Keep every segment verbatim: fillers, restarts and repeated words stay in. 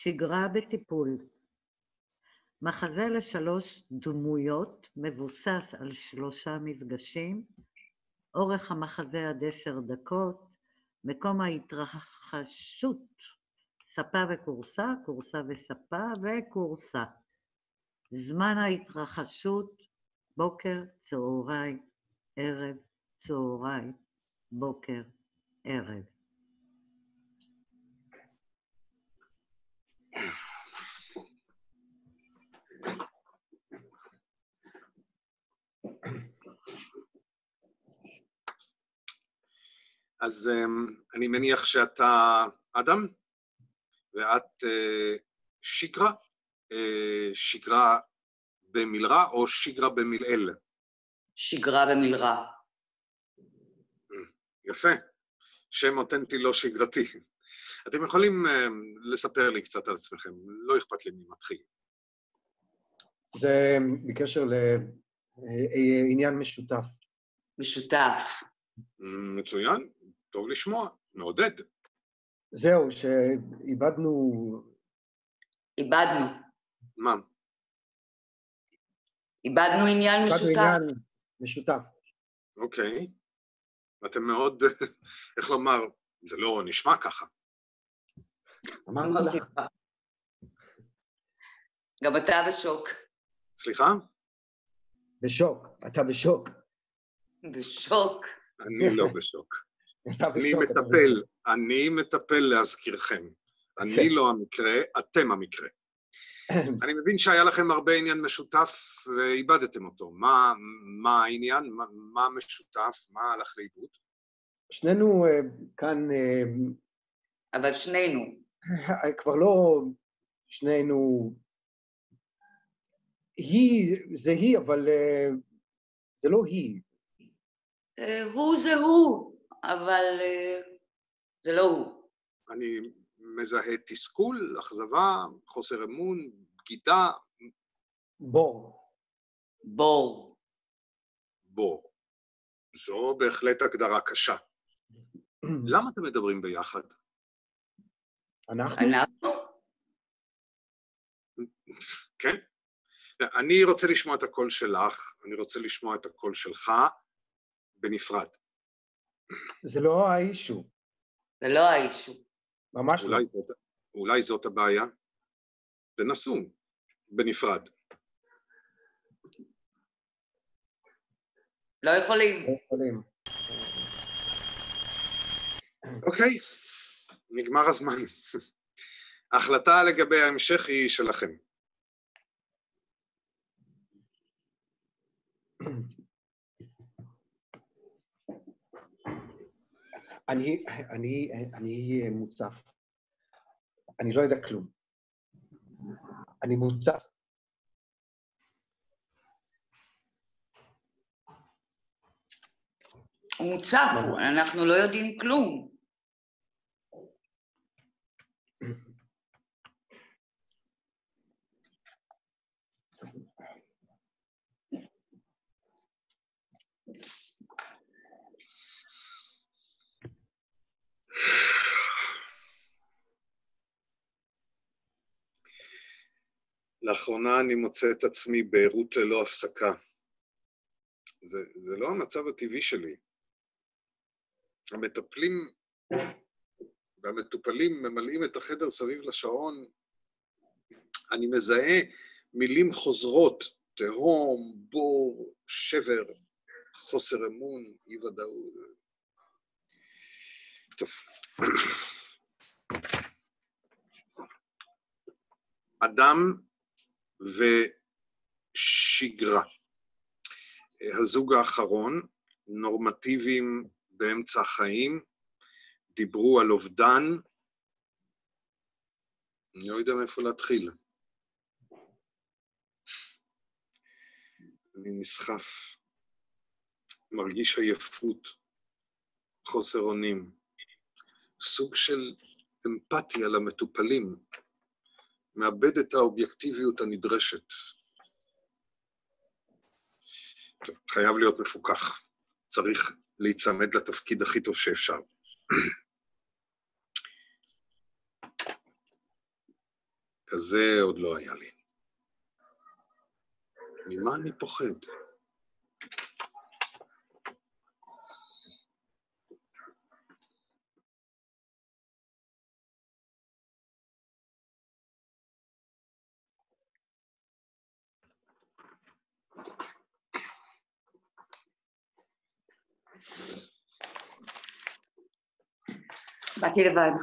שגרה בטיפול. מחזה לשלוש דמויות מבוסס על שלושה מפגשים, אורך המחזה עד עשר דקות, מקום ההתרחשות, ספה וקורסה, קורסה וספה וקורסה. זמן ההתרחשות, בוקר, צהריים, ערב, צהריים, בוקר, ערב. אז אני מניח שאתה אדם, ואת שגרה, שגרה במלרע או שגרה במלעיל? שגרה במלרע. יפה, שם אותנטי לא שגרתי. אתם יכולים לספר לי קצת על עצמכם, לא אכפת לי מי מתחיל. זה בקשר לעניין משותף. משותף. מצוין, טוב לשמוע, מעודד. זהו, שאיבדנו... איבדנו. מה? איבדנו עניין משותף. איבדנו עניין משותף. אוקיי. אתם מאוד, איך לומר, זה לא נשמע ככה. אמרתי לך. גם אתה בשוק. סליחה? בשוק, אתה בשוק. בשוק. אני לא בשוק. אתה בשוק. אני מטפל, אני מטפל להזכירכם. אני לא המקרה, אתם המקרה. אני מבין שהיה לכם הרבה עניין משותף ואיבדתם אותו. מה, מה העניין? מה, מה משותף? מה הלך לאיבוד? שנינו כאן... אבל שנינו. כבר לא שנינו... היא, זה היא, אבל זה לא היא. הוא זה הוא, אבל זה לא הוא. אני מזהה תסכול, אכזבה, חוסר אמון, בגידה. בור. בור. בור. זו בהחלט הגדרה קשה. למה אתם מדברים ביחד? אנחנו? אנחנו? כן. אני רוצה לשמוע את הקול שלך, אני רוצה לשמוע את הקול שלך בנפרד. זה לא האישו. זה לא האישו. ממש אולי לא. זאת, אולי זאת הבעיה. תנסו, בנפרד. לא יכולים. לא יכולים. אוקיי, נגמר הזמן. ההחלטה לגבי ההמשך היא שלכם. אני, אני, אני מוצף. אני לא יודע כלום. אני מוצף. הוא מוצף, אנחנו לא יודעים כלום. לאחרונה אני מוצא את עצמי בעירות ללא הפסקה. זה, זה לא המצב הטבעי שלי. המטפלים והמטופלים ממלאים את החדר סביב לשעון. אני מזהה מילים חוזרות, תהום, בור, שבר, חוסר אמון, אי ודאות. טוב. אדם ושגרה. הזוג האחרון, נורמטיביים באמצע החיים, דיברו על אובדן. אני לא יודע מאיפה להתחיל. אני נסחף, מרגיש עייפות, חוסר אונים, סוג של אמפתיה למטופלים, מאבד את האובייקטיביות הנדרשת. טוב, חייב להיות מפוקח, צריך להיצמד לתפקיד הכי טוב שאפשר. כזה עוד לא היה לי. ממה אני פוחד? באתי לבד.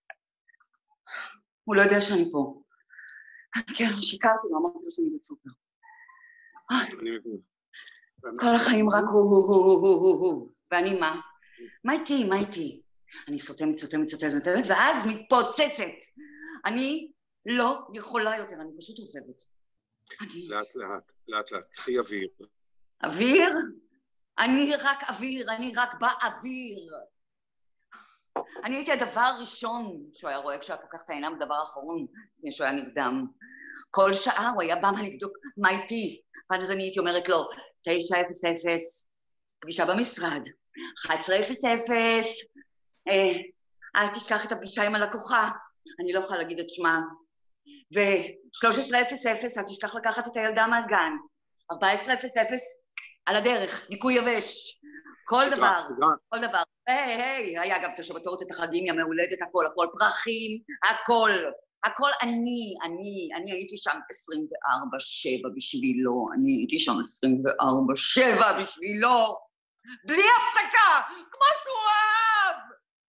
הוא לא יודע שאני פה. כן, שיקרתי לו, אמרתי לו שאני בסופר. אני מבין. כל החיים רק הוא, הוא, הוא, הוא, הוא, הוא. ואני מה? מה איתי, מה איתי? אני סותמת, סותמת, סותמת, סותמת, ואז מתפוצצת. אני לא יכולה יותר, אני פשוט עוזבת. לאט לאט, לאט לאט, קחי אוויר. אוויר? אני רק אוויר, אני רק באוויר. אני הייתי הדבר הראשון שהוא היה רואה כשהוא היה פוקח את העיניים, הדבר האחרון, לפני שהוא היה נגדם. כל שעה הוא היה בא מה לבדוק מה איתי. ואז אני הייתי אומרת לו, תשע אפס אפס, פגישה במשרד, אחת עשרה אפס אפס, אל תשכח את הפגישה עם הלקוחה, אני לא יכולה להגיד את שמה, ו-שלוש עשרה אפס אפס, אל תשכח לקחת את הילדה מהגן, ארבע עשרה אפס אפס, על הדרך, ניקוי יבש, כל דבר, כל דבר, היי, היי, היה גם את השבתות, את החגים, ימי הולדת, הכל, הכל, פרחים, הכל, הכל אני, אני, אני הייתי שם עשרים וארבע שבע בשבילו, אני הייתי שם עשרים וארבע שבע בשבילו, בלי הפסקה, כמו שהוא אהב!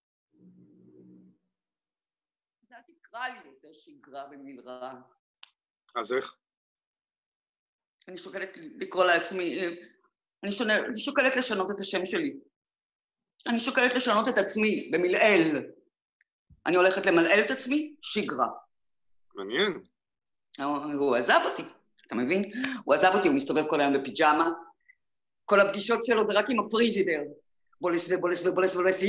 זה תקרא לי יותר שגרה ומלרע. אז איך? אני שוקלת לקרוא לעצמי, אני, שונה, אני שוקלת לשנות את השם שלי. אני שוקלת לשנות את עצמי במלעיל. אני הולכת למלעיל את עצמי, שגרה. מעניין. הוא, הוא עזב אותי, אתה מבין? הוא עזב אותי, הוא מסתובב כל היום בפיג'מה. כל הפגישות שלו זה רק עם הפריזידר. בולס ובולס ובולס ובולס,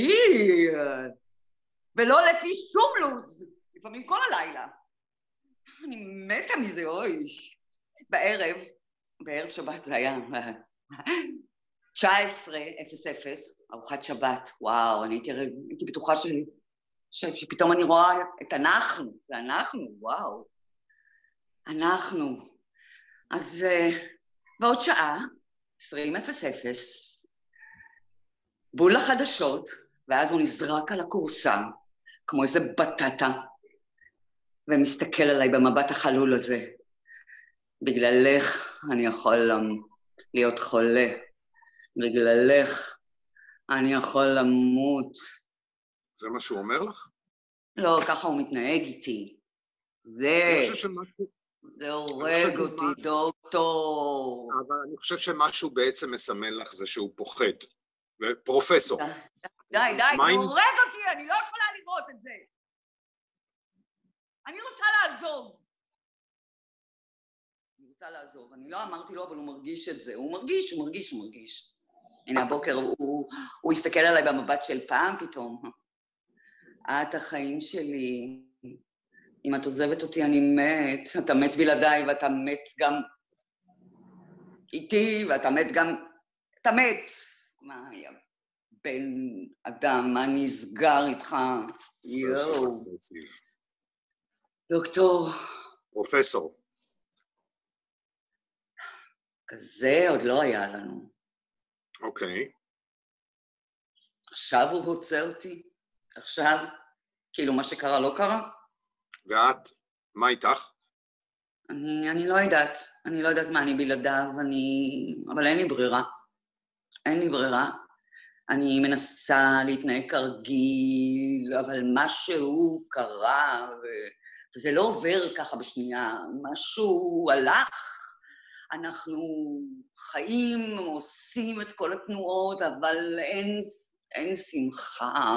ולא לפי שום לוז. לפעמים כל הלילה. אני מתה מזה, אוי. בערב, בערב שבת זה היה תשע עשרה אפס אפס, ארוחת שבת, וואו, אני הייתי, הייתי בטוחה ש, ש, שפתאום אני רואה את אנחנו, זה אנחנו, וואו, אנחנו. אז בעוד שעה, עשרים אפס אפס, בול לחדשות, ואז הוא נזרק על הקורסה, כמו איזה בטטה, ומסתכל עליי במבט החלול הזה. בגללך אני יכול להיות חולה. בגללך אני יכול למות. זה מה שהוא אומר לך? לא, ככה הוא מתנהג איתי. זה... אני חושב שמשהו... זה הורג אותי, דוקטור. אבל אני חושב שמשהו בעצם מסמן לך זה שהוא פוחד. פרופסור. די, די, זה הורג אותי, אני לא יכולה לראות את זה. אני רוצה לעזוב. אני רוצה לעזוב. אני לא אמרתי לו, אבל הוא מרגיש את זה. הוא מרגיש, הוא מרגיש, הוא מרגיש. הנה, הבוקר הוא, הוא הסתכל עליי במבט של פעם פתאום. את החיים שלי. אם את עוזבת אותי, אני מת. אתה מת בלעדיי, ואתה מת גם איתי, ואתה מת גם... אתה מת. מה היה? בן אדם, מה נסגר איתך? יואו. דוקטור. פרופסור. כזה עוד לא היה לנו. אוקיי. עכשיו הוא רוצה אותי. עכשיו, כאילו מה שקרה לא קרה. ואת, מה איתך? אני, אני לא יודעת. אני לא יודעת מה אני בלעדיו, אני... אבל אין לי ברירה. אין לי ברירה. אני מנסה להתנהג כרגיל, אבל משהו קרה, ו... וזה לא עובר ככה בשנייה. משהו הלך. אנחנו חיים, עושים את כל התנועות, אבל אין, אין שמחה.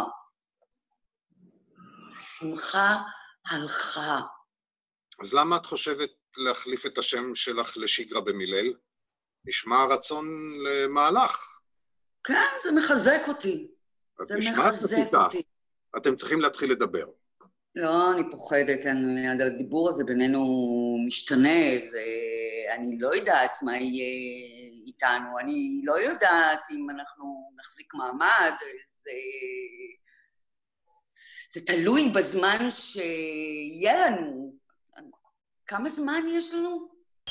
שמחה הלכה. אז למה את חושבת להחליף את השם שלך לשגרה במילאל? נשמע רצון למהלך. כן, זה מחזק אותי. את זה נשמעת מחזק חזקה. אותי. אתם צריכים להתחיל לדבר. לא, אני פוחדת, אני, הדיבור הזה בינינו משתנה, זה, אני לא יודעת מה יהיה איתנו, אני לא יודעת אם אנחנו נחזיק מעמד, זה, זה תלוי בזמן שיהיה לנו. כמה זמן יש לנו?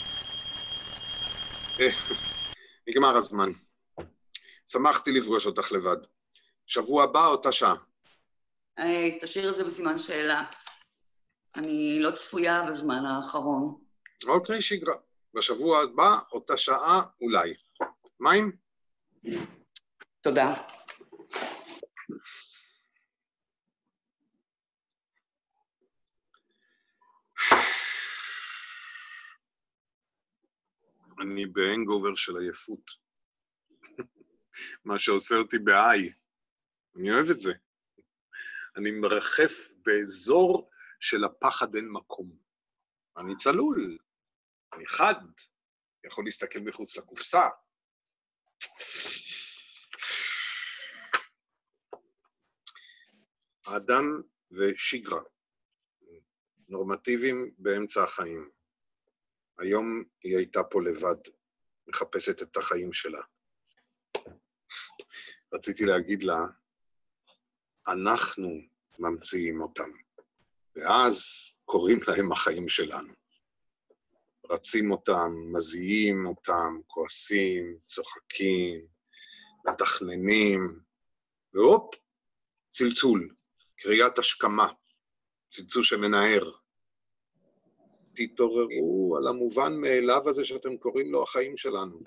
נגמר הזמן. שמחתי לפגוש אותך לבד. שבוע הבא אותה שעה. היי, תשאיר את זה בסימן שאלה. אני לא צפויה בזמן האחרון. אוקיי, שגרה. בשבוע הבא אותה שעה אולי. מים? תודה. אני בהנגובר של עייפות. מה שעושה אותי בעי. אני אוהב את זה. אני מרחף באזור של הפחד אין מקום. אני צלול. אני חד. יכול להסתכל מחוץ לקופסה. האדם ושגרה. נורמטיביים באמצע החיים. היום היא הייתה פה לבד, מחפשת את החיים שלה. רציתי להגיד לה, אנחנו ממציאים אותם, ואז קוראים להם החיים שלנו. רצים אותם, מזיעים אותם, כועסים, צוחקים, מתכננים, והופ, צלצול, קריאת השכמה, צלצול שמנער. תתעוררו על המובן מאליו הזה שאתם קוראים לו החיים שלנו.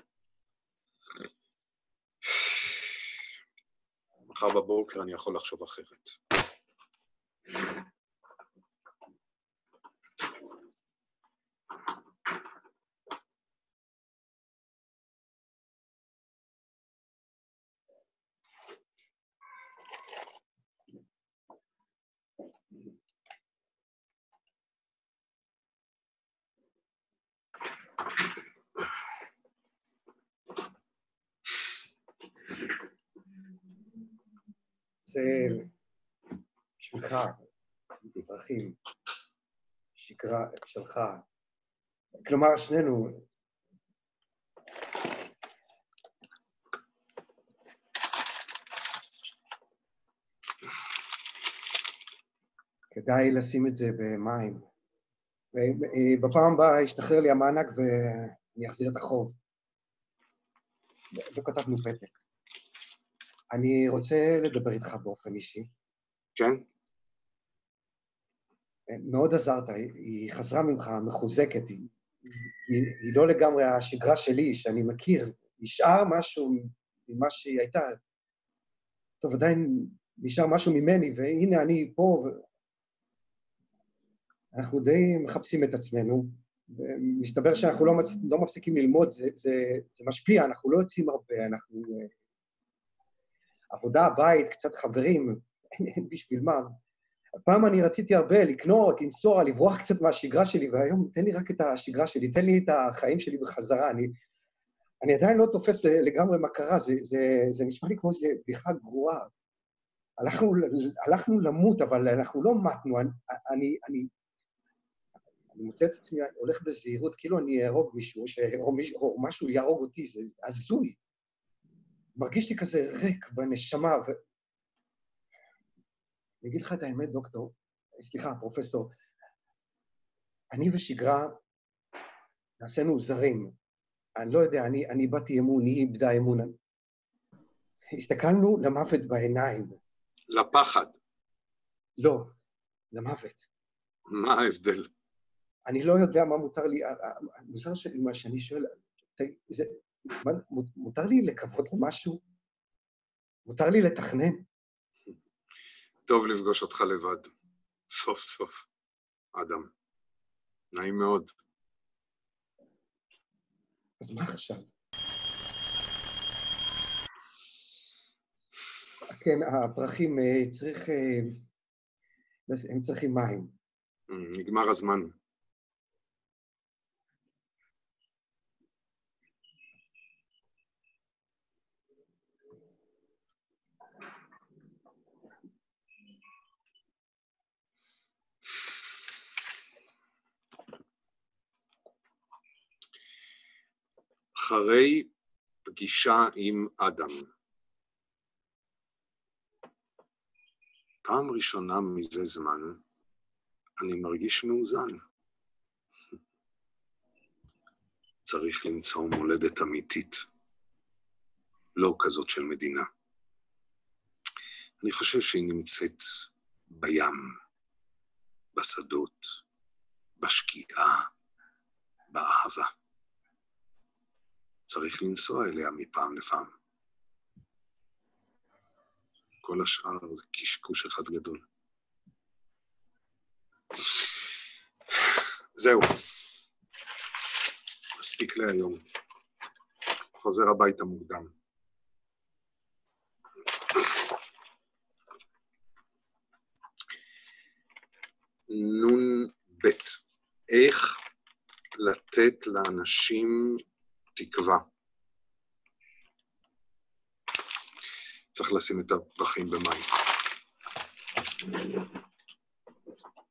מחר בבוקר אני יכול לחשוב אחרת. זה שלך, דרכים, שגרה שלך. כלומר, שנינו, כדאי לשים את זה במים. ובפעם הבאה ישתחרר לי המענק ואני אחזיר את החוב. לא כתבנו פתק. אני רוצה לדבר איתך באופן אישי. כן? מאוד עזרת, היא חזרה ממך מחוזקת, היא, היא, היא לא לגמרי השגרה שלי, שאני מכיר, נשאר משהו ממה שהיא הייתה. טוב, עדיין נשאר משהו ממני, והנה אני פה, ו... אנחנו די מחפשים את עצמנו, ומסתבר שאנחנו לא, מצ... לא מפסיקים ללמוד, זה, זה, זה משפיע, אנחנו לא יוצאים הרבה, אנחנו... עבודה, בית, קצת חברים, אין בשביל מה. הפעם אני רציתי הרבה לקנות, לנסוע, לברוח קצת מהשגרה שלי, והיום תן לי רק את השגרה שלי, תן לי את החיים שלי בחזרה. אני, אני עדיין לא תופס לגמרי מה קרה, זה, זה, זה נשמע לי כמו איזו בדיחה גרועה. הלכנו, הלכנו למות, אבל אנחנו לא מתנו. אני, אני, אני, אני מוצא את עצמי, הולך בזהירות, כאילו אני אהרוג מישהו, או, מישהו, או משהו יהרוג אותי, זה הזוי. מרגיש לי כזה ריק בנשמה, ו... אני אגיד לך את האמת, דוקטור, סליחה, פרופסור, אני ושגרה נעשינו זרים. אני לא יודע, אני, אני באתי אמון, היא איבדה אמון. הסתכלנו למוות בעיניים. לפחד. לא, למוות. מה ההבדל? אני לא יודע מה מותר לי, המוזר שלי, מה שאני שואל, זה, מה, מותר לי לקוות למשהו? מותר לי לתכנן? טוב לפגוש אותך לבד. סוף סוף. אדם. נעים מאוד. אז מה עכשיו? כן, הפרחים צריך... הם צריכים מים. נגמר הזמן. אחרי פגישה עם אדם. פעם ראשונה מזה זמן, אני מרגיש מאוזן. צריך למצוא מולדת אמיתית, לא כזאת של מדינה. אני חושב שהיא נמצאת בים, בשדות, בשקיעה, באהבה. צריך לנסוע אליה מפעם לפעם. כל השאר זה קשקוש אחד גדול. זהו. מספיק להיום. חוזר הביתה מוקדם. נון בית. איך לתת לאנשים תקווה. צריך לשים את הפרחים במים.